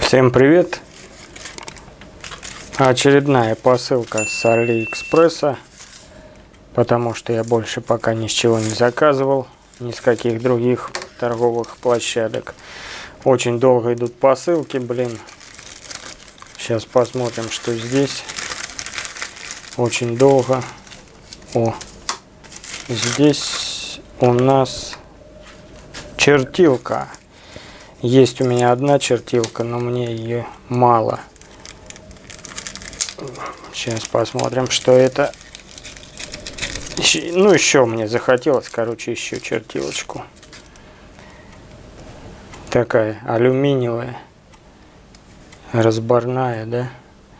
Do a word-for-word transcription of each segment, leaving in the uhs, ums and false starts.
Всем привет! Очередная посылка с Алиэкспресса, потому что я больше пока ни с чего не заказывал, ни с каких других торговых площадок. Очень долго идут посылки, блин. Сейчас посмотрим, что здесь. Очень долго. О, здесь у нас чертилка. Есть у меня одна чертилка, но мне ее мало. Сейчас посмотрим, что это. Ну, еще мне захотелось, короче, еще чертилочку. Такая алюминиевая, разборная, да.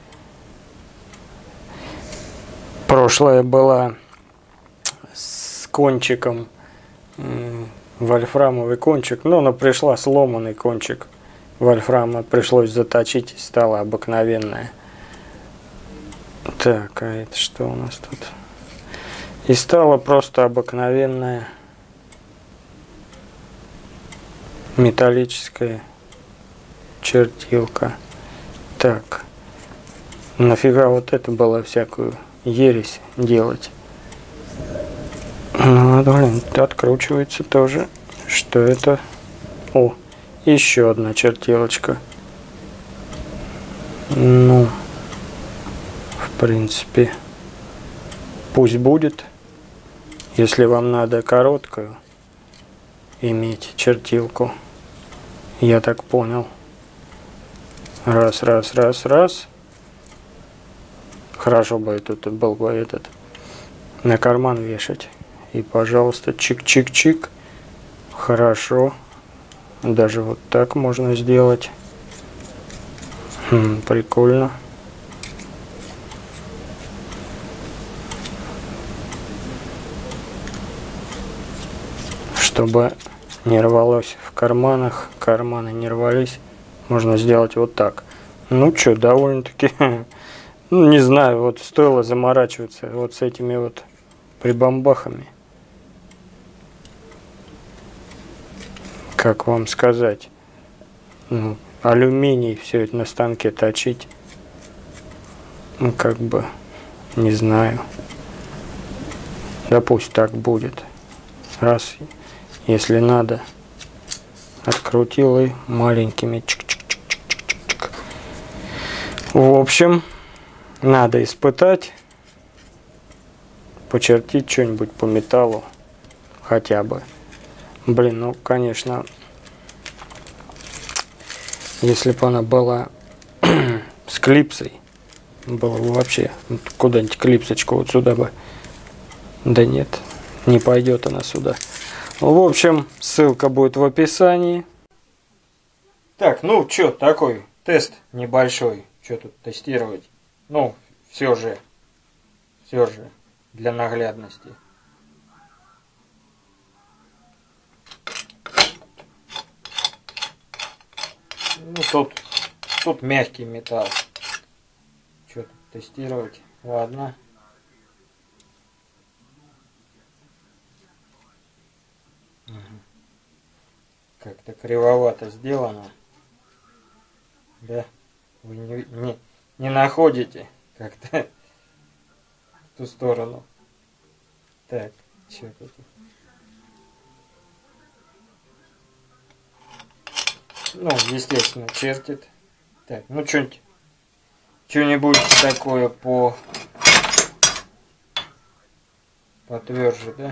Прошлая была с кончиком, вольфрамовый кончик, но она пришла сломанный кончик вольфрама, пришлось заточить, и стала обыкновенная. Так, а это что у нас тут? И стала просто обыкновенная металлическая чертилка. Так, нафига вот это было всякую ересь делать? Ну, блин, откручивается тоже. Что это? О, еще одна чертилочка. Ну, в принципе, пусть будет. Если вам надо короткую иметь чертилку, я так понял. Раз, раз, раз, раз. Хорошо бы тут был бы этот на карман вешать. И, пожалуйста, чик-чик-чик. Хорошо. Даже вот так можно сделать. Хм, прикольно. Чтобы не рвалось в карманах, карманы не рвались, можно сделать вот так. Ну что, довольно-таки, ну не знаю, вот стоило заморачиваться вот с этими вот прибамбахами. Как вам сказать, ну, алюминий, все это на станке точить, ну, как бы, не знаю, да пусть так будет, раз, если надо, открутил и маленькими чик-чик-чик-чик-чик-чик. В общем, надо испытать, почертить что-нибудь по металлу, хотя бы. Блин, ну, конечно, если бы она была с клипсой, было бы вообще куда-нибудь клипсочку вот сюда бы. Да нет, не пойдет она сюда. В общем, ссылка будет в описании. Так, ну, что, такой тест небольшой. Что тут тестировать? Ну, все же, все же, для наглядности. Ну, тут, тут мягкий металл. Что тут тестировать? Ладно. Угу. Как-то кривовато сделано. Да? Вы не, не, не находите как-то в ту сторону. Так, что тут? Ну, естественно, чертит. Так, ну что-нибудь, что-нибудь такое по потверже, да?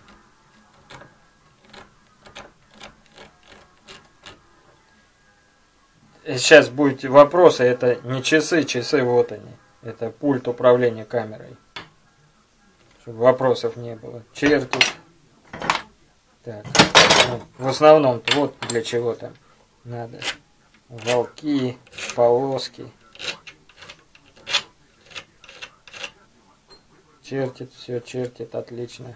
Сейчас будут вопросы, это не часы, часы вот они. Это пульт управления камерой. Чтобы вопросов не было. Чертит. Так, ну, в основном-то вот для чего-то надо. Волки, полоски. Чертит, все чертит, отлично.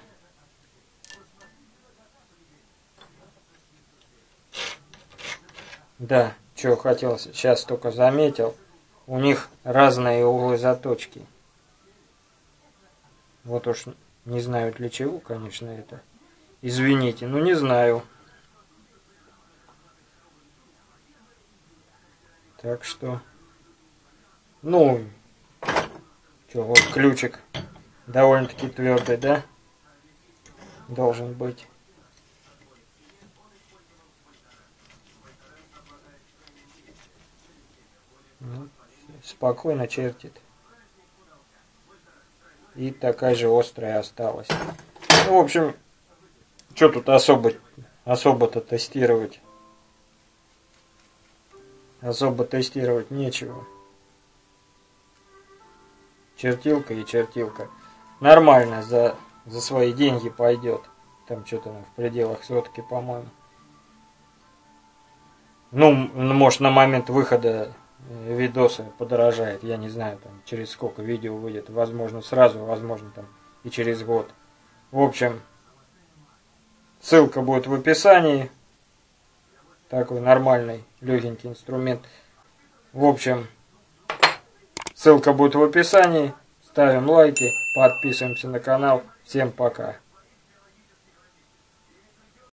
Да, что хотел, сейчас только заметил. У них разные углы заточки. Вот уж не знаю для чего, конечно, это. Извините, но не знаю. Так что, ну, что, вот ключик довольно-таки твердый, да? Должен быть. Ну, спокойно чертит. И такая же острая осталась. Ну, в общем, что тут особо, особо-то тестировать? Особо тестировать нечего. Чертилка и чертилка. Нормально, за, за свои деньги пойдет. Там что-то в пределах сотки, по-моему. Ну, может, на момент выхода видоса подорожает. Я не знаю, там, через сколько видео выйдет. Возможно, сразу, возможно, там, и через год. В общем, ссылка будет в описании. Такой нормальный, легенький инструмент. В общем, ссылка будет в описании. Ставим лайки, подписываемся на канал. Всем пока.